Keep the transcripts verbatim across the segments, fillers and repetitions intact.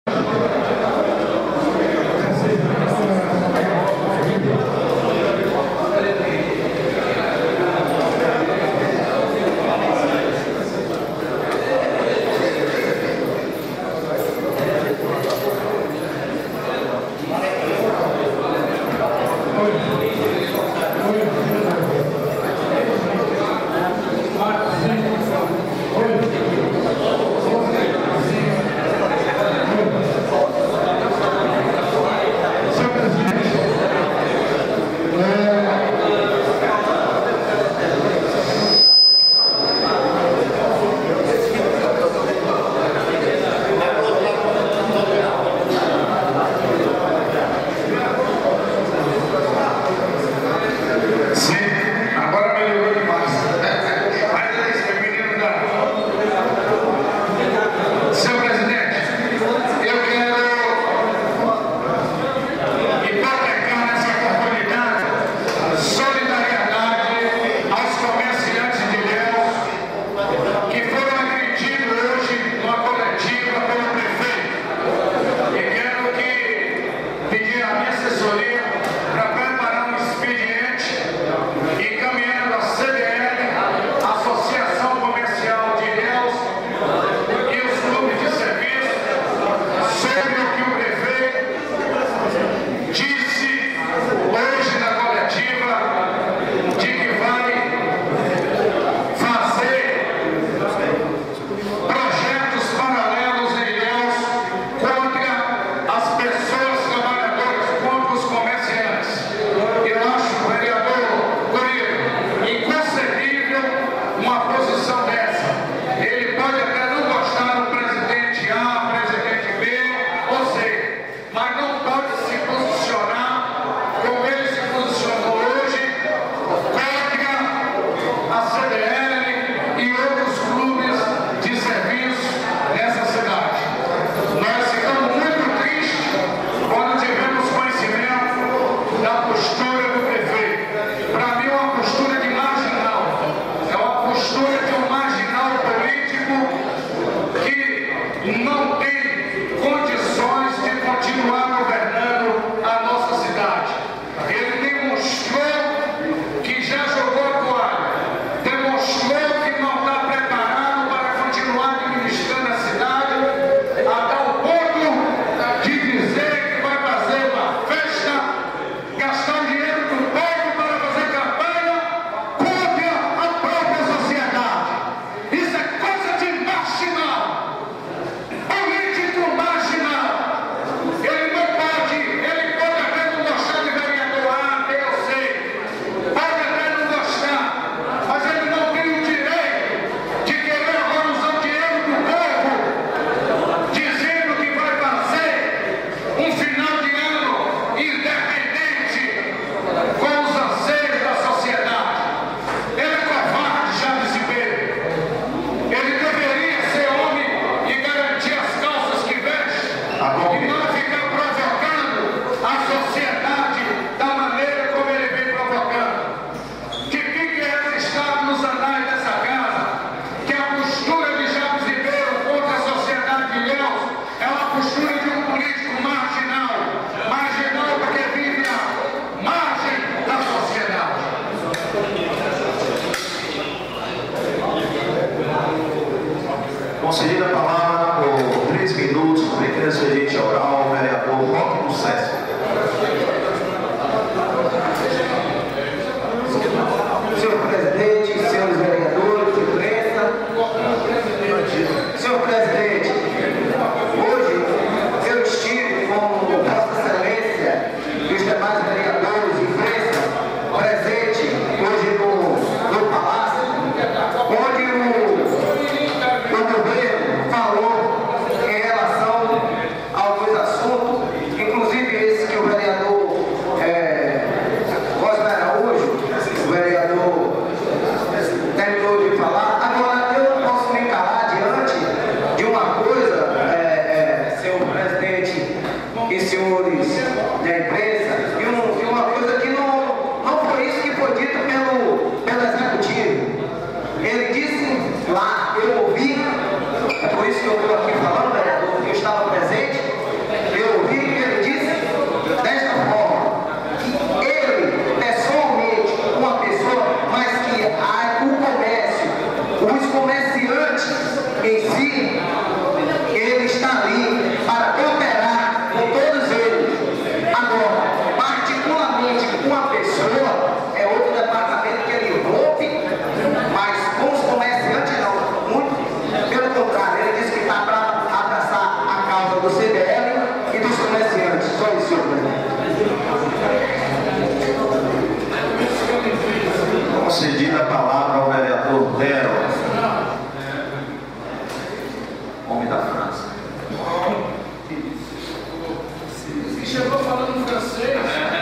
Concedida a palavra por três minutos, por expediente oral, o vereador Roque do Sesc. Senhor presidente, senhores vereadores, imprensa. Senhor presidente, hoje eu estive com Vossa Excelência e os demais vereadores e imprensa presente hoje no, no Palácio, onde o, o governo falou em relação a alguns assuntos, inclusive esse que o vereador é, Cosme Araújo, o vereador terminou de falar. Agora, eu não posso me calar diante de uma coisa, é, é, senhor presidente e senhores da imprensa, e, um, e uma coisa que não, não foi isso que foi dito pelo, pelo executivo. Ele disse lá, eu ouvi, é por isso que eu estou aqui falando, vereador, que eu estava presente, C D L e dos comerciantes. Só isso, senhor presidente. Concedida a palavra ao vereador Lero, homem da França. Chegou falando francês.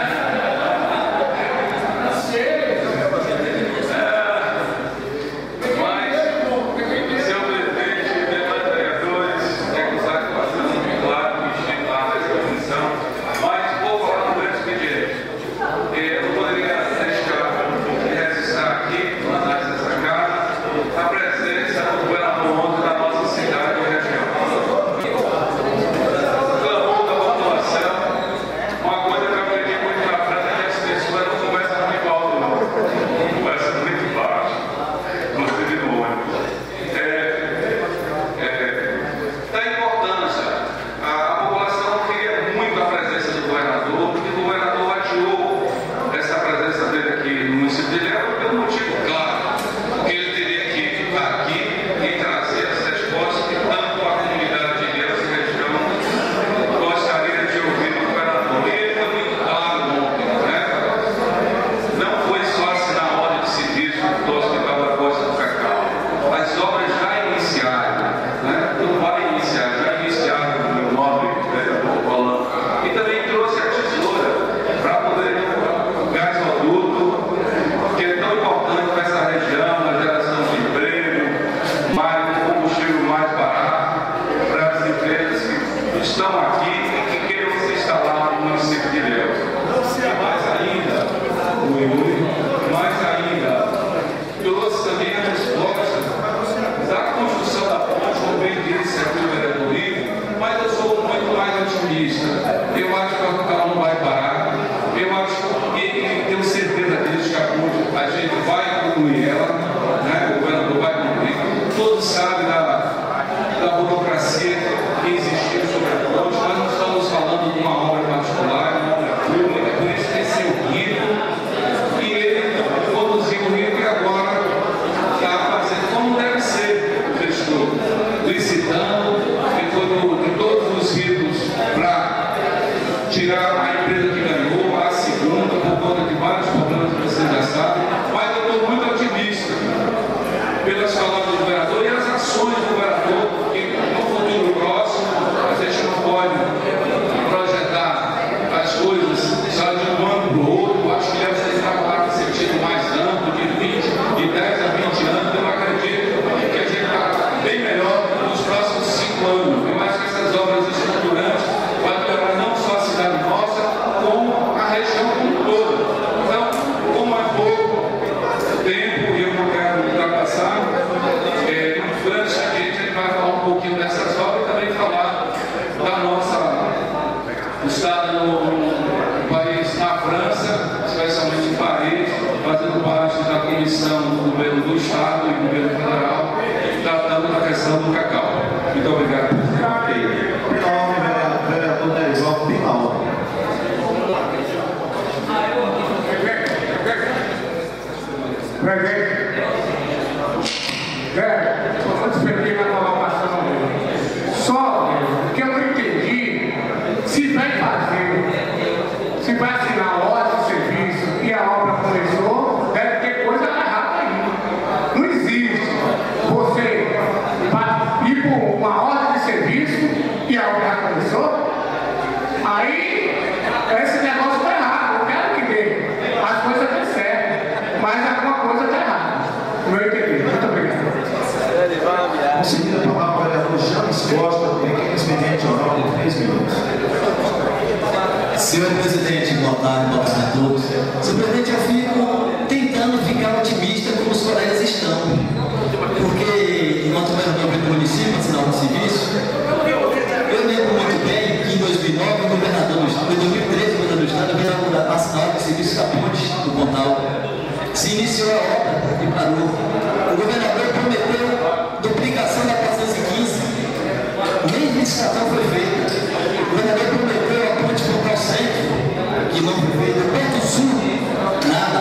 Concedida a palavra ao vereador James Costa, pequeno expediente oral de três minutos. Senhor presidente, boa tarde, boa tarde a todos. Senhor presidente, eu fico tentando ficar otimista como os colegas estão, porque enquanto governador do município, assinar um serviço, eu lembro muito bem que em dois mil e nove, o governador do estado, em dois mil e treze, o governador do estado veio assinar o serviço da ponte do Pontal. Se iniciou a obra e parou. O governador prometeu duplicação da quatrocentos e quinze, nem licitação foi feita. O governador prometeu a ponte Pontal Centro, que não foi feita. O Porto Sul, nada.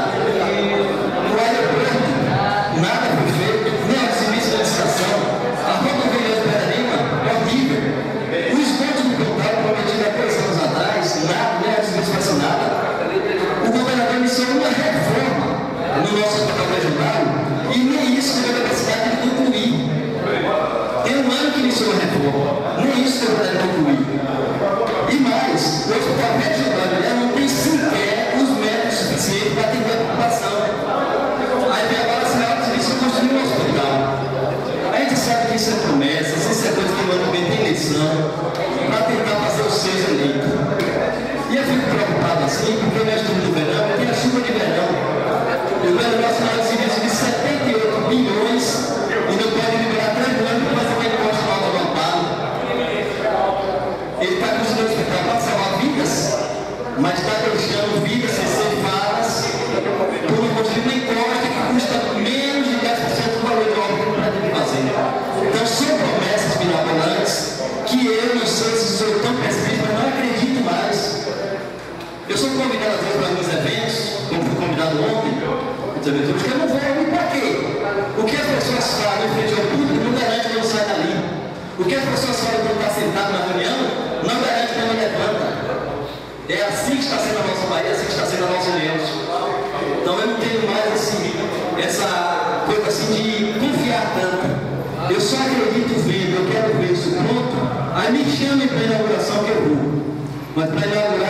mas está deixando vidas ser ceifadas por um construir uma encosta que custa menos de dez por cento do valor de obra que não pretende fazer. Então são promessas mirabolantes que eu não sei se sou tão pessimista, mas não acredito mais. Eu sou convidado às vezes para alguns eventos, como fui convidado ontem, que eu não vou ali para quê? O que as pessoas falam em frente ao público não garante que eu não saia dali. O que as pessoas falam quando está sentado na reunião não garante que eu me levanta. É assim que está sendo a nossa Bahia, é assim que está sendo a nossa Ilhéus. Então eu não tenho mais assim, essa coisa assim de confiar tanto. Eu só acredito vendo, eu quero ver isso pronto. Aí me chame para a inauguração que eu vou. Mas para inaugurar